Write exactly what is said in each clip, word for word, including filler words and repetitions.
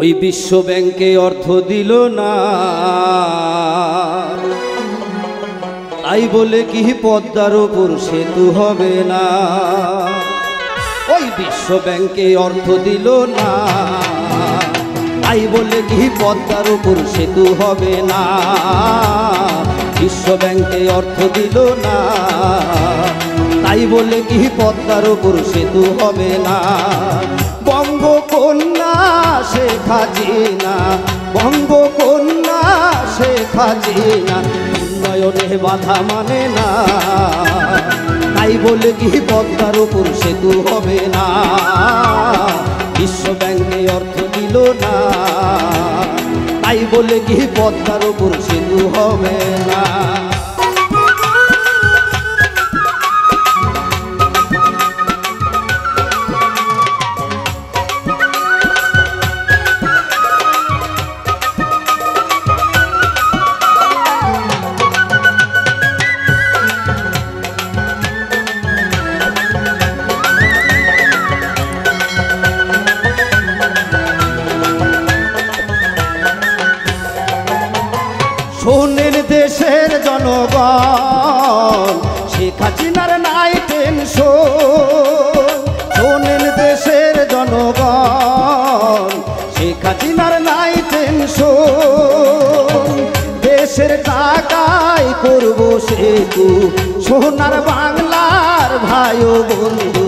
ওই বিশ্ব ব্যাংকে অর্থ দিল না, তাই বলে কি পদ্মার উপর সেতু হবে না। ওই বিশ্ব ব্যাংকে অর্থ দিল না, তাই বলে কি পদ্মার উপর সেতু হবে না। বিশ্ব ব্যাংকে অর্থ দিল না, তাই বলে কি পদ্মার উপর সেতু হবে না। বঙ্গকন্যা শেখ হাসিনা, বঙ্গকন্যা শেখ হাসিনা উন্নয়নে বাধা মানে না, তাই বলে কি পদ্মার উপর সেতু হবে না। বিশ্ব ব্যাংকে অর্থ দিল না, তাই বলে কি পদ্মার উপর সেতু হবে না। শোনেন দেশের জনগণ, শেখ হাসিনার নাই টেনশন। শোনেন দেশের জনগণ, শেখ হাসিনার নাই টেনশন। দেশের টাকায় করব সেতু, সোনার বাংলার ভাই ও বন্ধু।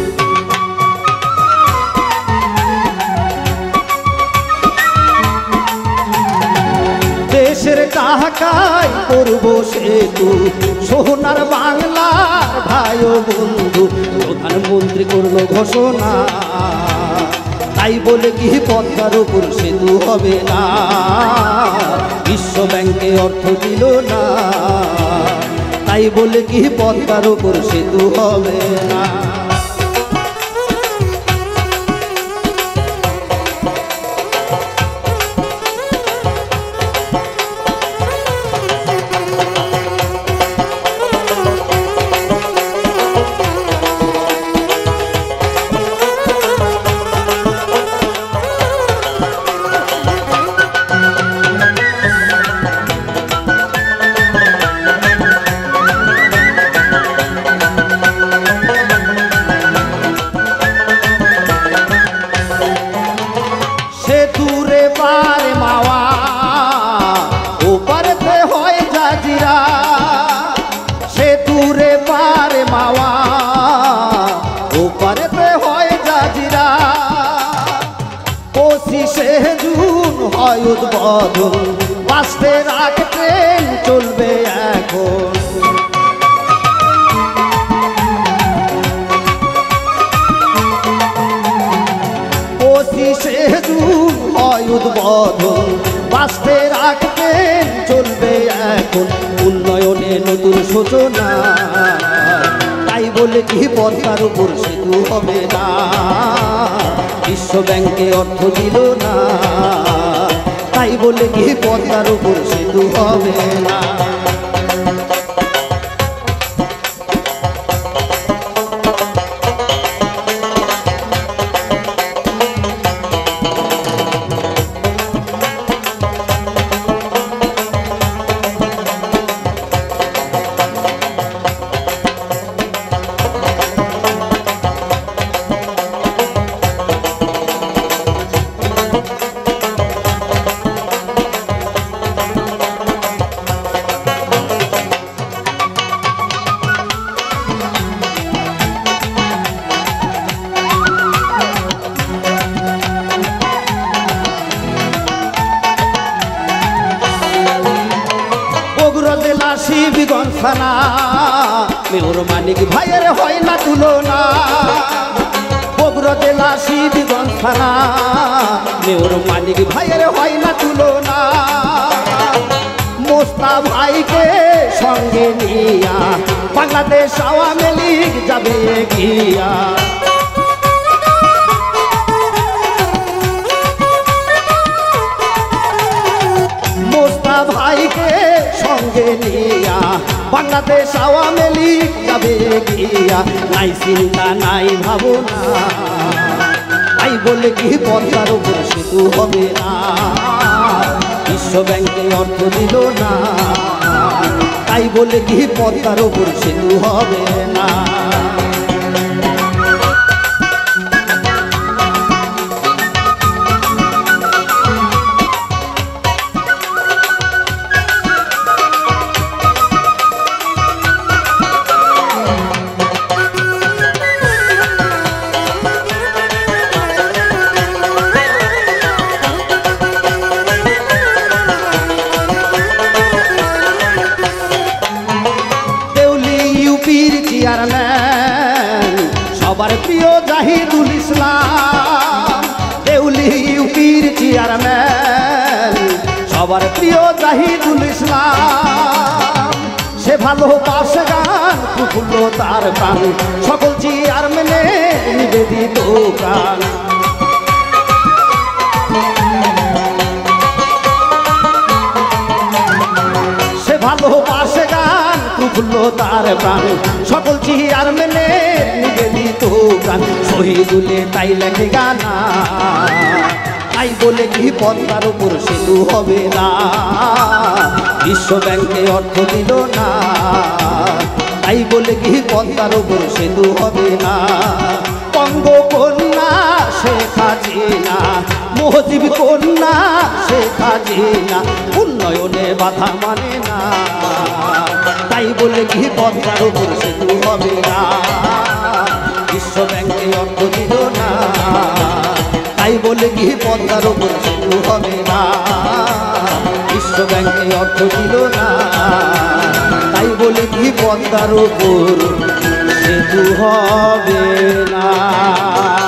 দেশের টাকায় করব সেতু, সোনার বাংলার ভাই ও বন্ধু। প্রধানমন্ত্রী করল ঘোষণা, তাই বলে কি পদ্মার উপর সেতু হবে না। বিশ্ব ব্যাংকে অর্থ দিল না, তাই বলে কি পদ্মার উপর সেতু হবে না। সেতুরে পারে মাওয়া, ওপারেতে হয় জাজিরা। সেতুরে পারে মাওয়া, ওপারেতে হয় জাজিরা। পঁচিশে জুন হয় উদ্বোধন, বাঁচতে রাখ ট্রেন চলবে এখন। পঁচিশে জুন হয় উদ্বোধন, বাঁচতে রাখবেন চলবে এখন। উন্নয়নে নতুন সূচনা, তাই বলে কি পদ্মার উপর সেতু হবে না। বিশ্ব ব্যাংকে অর্থ দিল না, তাই বলে কি পদ্মার উপর সেতু হবে না। শিবগঞ্জ থানা মেয়র মানিক ভাইয়ের হয় না তুলনা। বগুড়া জেলা শিবগঞ্জ থানা মেয়র মানিক ভাইয়ের হয় না তুলনা। মোস্তা ভাইকে সঙ্গে নিয়া বাংলাদেশ আওয়ামী লীগ যাবে গিয়া। মোস্তা ভাইকে সঙ্গে নিয়া বাংলাদেশ আওয়ামী লীগ যাবে গিয়া। নাই চিন্তা নাই ভাবনা, তাই তাই বলে কি পদ্মার উপর সেতু হবে না, বিশ্ব ব্যাংকে অর্থ দিল না, তাই বলে কি পদ্মার উপর সেতু হবে না। চেয়ারম্যান সবার প্রিয় জাহিদুল ইসলাম, দেউলি ইউপির চেয়ারম্যান সবার প্রিয় জাহিদুল ইসলাম, সে ভালোবাসে গান প্রফুল্ল তার প্রাণ, সকল চেয়ারম্যানে নিবেদিত প্রাণ। সে ভালোবাসে গান প্রফুল্ল তার প্রাণ, সকল চেয়ারম্যানে নিবেদিত গান। শহীদুলে তাই লেখে গানা, তাই বলে কি পদ্মার উপর সেতু হবে না, বিশ্ব ব্যাংকে অর্থ দিল না, তাই বলে কি পদ্মার উপর সেতু হবে না। বঙ্গকন্যা শেখ হাসিনা, মুজিব কন্যা শেখ হাসিনা উন্নয়নে বাধা মানে না, তাই বলে কি পদ্মার উপর সেতু হবে না, বিশ্ব ব্যাংকে অর্থ দিল না, তাই বলে কি পদ্মার উপর সেতু হবে না, বিশ্ব ব্যাংকে অর্থ দিল না, তাই বলে কি পদ্মার উপর সেতু হবে না।